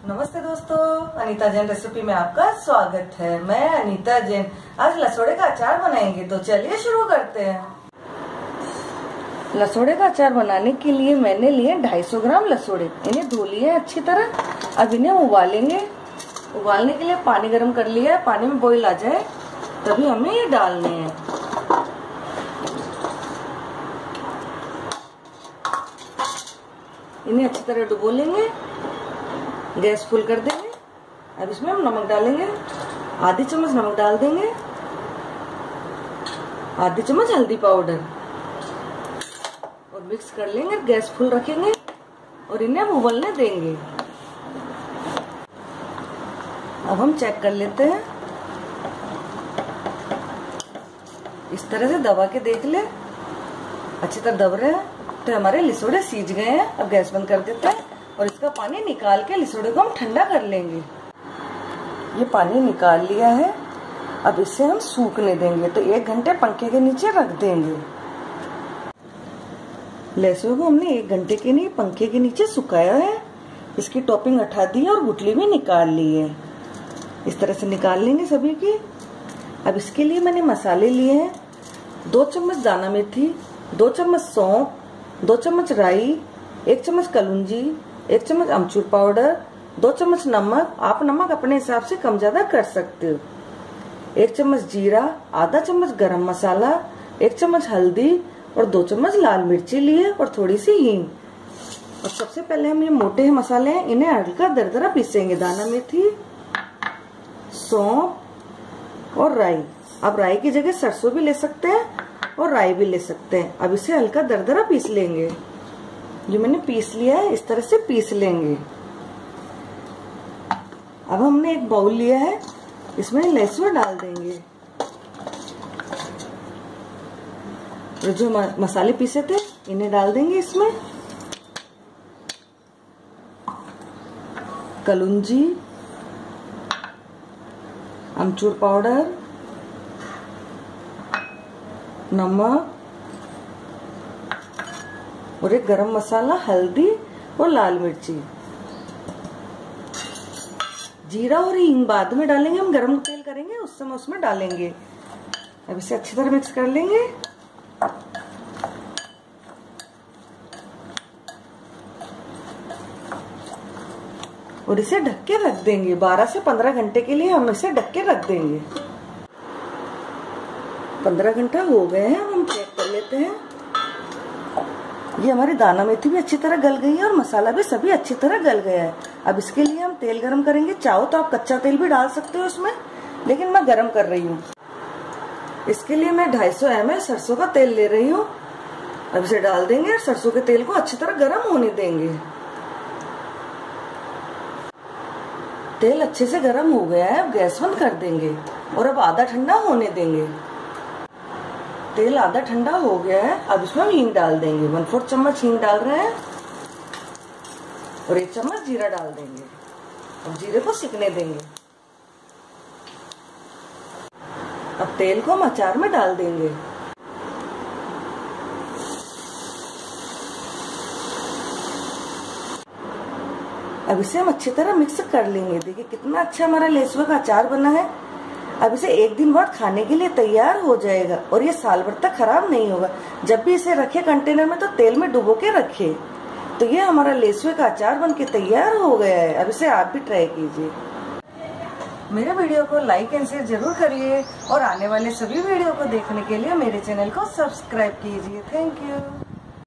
नमस्ते दोस्तों, अनीता जैन रेसिपी में आपका स्वागत है। मैं अनीता जैन। आज लसोड़े का अचार बनाएंगे, तो चलिए शुरू करते हैं। लसोड़े का अचार बनाने के लिए मैंने लिए 250 ग्राम लसोड़े। इन्हें धो लिए अच्छी तरह। अब इन्हें उबालेंगे। उबालने के लिए पानी गर्म कर लिया है। पानी में बॉईल आ जाए तभी हमें ये डालने हैं। इन्हें अच्छी तरह डुबो लेंगे। गैस फुल कर देंगे। अब इसमें हम नमक डालेंगे। आधी चम्मच नमक डाल देंगे। आधी चम्मच हल्दी पाउडर और मिक्स कर लेंगे। गैस फुल रखेंगे और इन्हें हम उबलने देंगे। अब हम चेक कर लेते हैं। इस तरह से दबा के देख ले। अच्छी तरह दब रहे हैं तो हमारे लिसोड़े सीज गए हैं। अब गैस बंद कर देते हैं और इसका पानी निकाल के लिसोड़े को हम ठंडा कर लेंगे। ये पानी निकाल लिया है। अब इसे हम सूखने देंगे, तो 1 घंटे पंखे के नीचे रख देंगे। लहसुन को हमने 1 घंटे के लिए पंखे के नीचे सुखाया है। इसकी टॉपिंग हटा दी है और गुठली भी निकाल ली है। इस तरह से निकाल लेंगे सभी की। अब इसके लिए मैंने मसाले लिए हैं। 2 चम्मच दाना मेथी, 2 चम्मच सौंफ, 2 चम्मच राई, 1 चम्मच कलौंजी, 1 चम्मच अमचूर पाउडर, 2 चम्मच नमक। आप नमक अपने हिसाब से कम ज्यादा कर सकते हो। 1 चम्मच जीरा, आधा चम्मच गरम मसाला, 1 चम्मच हल्दी और 2 चम्मच लाल मिर्ची लिए और थोड़ी सी हींग। और सबसे पहले हम ये मोटे मसाले हैं, इन्हें हल्का दरदरा पीसेंगे। दाना मेथी, सौंफ और राई। आप राई की जगह सरसों भी ले सकते हैं और राई भी ले सकते हैं। अब इसे हल्का दरदरा पीस लेंगे। जो मैंने पीस लिया है इस तरह से पीस लेंगे। अब हमने एक बाउल लिया है, इसमें लहसुन डाल देंगे। और जो मसाले पीसे थे इन्हें डाल देंगे इसमें। कलौंजी, अमचूर पाउडर, नमक और एक गरम मसाला, हल्दी और लाल मिर्ची। जीरा और हींग बाद में डालेंगे। हम गरम तेल करेंगे उस समय उसमें डालेंगे। अब इसे अच्छी तरह मिक्स कर लेंगे। और इसे ढक के रख देंगे। 12 से 15 घंटे के लिए हम इसे ढक के रख देंगे। 15 घंटा हो गए हैं। अब हम चेक कर लेते हैं। ये हमारी दाना मेथी भी अच्छी तरह गल गई है और मसाला भी सभी अच्छी तरह गल गया है। अब इसके लिए हम तेल गरम करेंगे। चाहो तो आप कच्चा तेल भी डाल सकते हो इसमें, लेकिन मैं गरम कर रही हूँ। इसके लिए मैं 250 ml सरसों का तेल ले रही हूँ। अब इसे डाल देंगे और सरसों के तेल को अच्छी तरह गरम होने देंगे। तेल अच्छे से गरम हो गया है। अब गैस बंद कर देंगे और अब आधा ठंडा होने देंगे। तेल आधा ठंडा हो गया है। अब इसमें हम हींग डाल देंगे। 1/4 चम्मच हींग डाल रहे हैं और 1 चम्मच जीरा डाल देंगे। अब जीरे को सिकने देंगे। अब तेल को हम अचार में डाल देंगे। अब इसे हम अच्छी तरह मिक्स कर लेंगे। देखिए कितना अच्छा हमारा लहसुन का अचार बना है। अब इसे 1 दिन बाद खाने के लिए तैयार हो जाएगा और ये साल भर तक खराब नहीं होगा। जब भी इसे रखे कंटेनर में तो तेल में डुबो के रखे। तो ये हमारा लहसुन का अचार बनके तैयार हो गया है। अब इसे आप भी ट्राई कीजिए। मेरे वीडियो को लाइक एंड शेयर जरूर करिए और आने वाले सभी वीडियो को देखने के लिए मेरे चैनल को सब्सक्राइब कीजिए। Thank you.